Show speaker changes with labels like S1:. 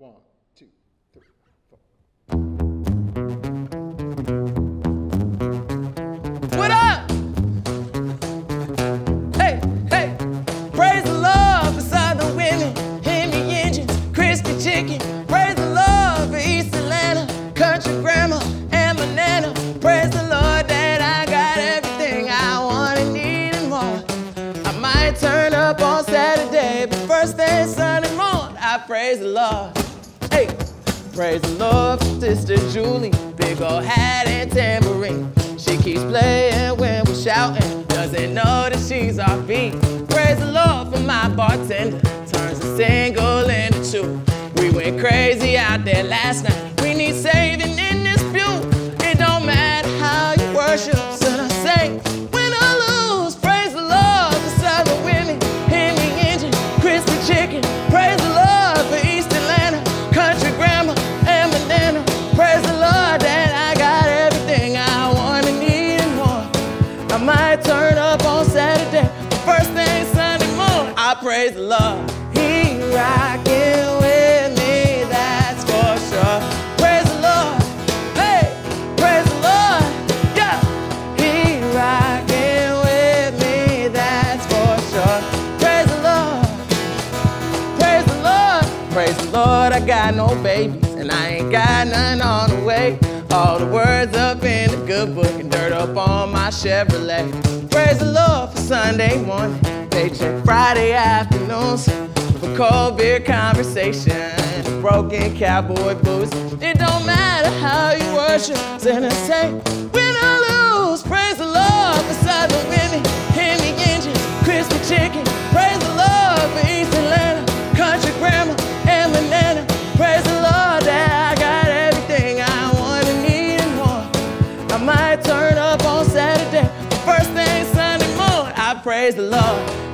S1: 1, 2, 3, 4.
S2: What up? Hey, hey. Praise the Lord for Southern women, Henry engines, crispy chicken. Praise the Lord for East Atlanta, country grandma and banana. Praise the Lord that I got everything I want and need and more. I might turn up on Saturday, but first thing Sunday morning, I praise the Lord. Hey, praise the Lord for Sister Julie, big old hat and tambourine. She keeps playing when we're shouting, doesn't know that she's our beat. Praise the Lord for my bartender, turns a single into two. We went crazy out there last night, we need saving in this pew. It don't matter how you worship, so I say, win or lose. Praise the Lord for Southern women, Henry engine, crispy chicken. Praise the Lord for East Atlanta, country grandma and banana. Praise the Lord that I got everything I want and need and more. I might turn up on Saturday, but first thing Sunday morning, I praise the Lord. He rockin' with me, that's for sure. Praise the Lord, hey, praise the Lord, yeah. He rockin' with me, that's for sure. Praise the Lord, praise the Lord. Praise the Lord, I got no babies, and I ain't got none on the way. All the words up in the good book and dirt up on my Chevrolet. Praise the Lord for Sunday morning, paycheck Friday afternoons, for cold beer conversation, broken cowboy boots. It don't matter how you worship, and I say, win or lose. Praise the Lord for Southern women, Henry engine, crispy chicken. Praise the Lord for East Atlanta, country grandma and banana. Praise the Lord that I got everything I want and need and more. I might turn up on Saturday, but first thing Sunday morning, I praise the Lord.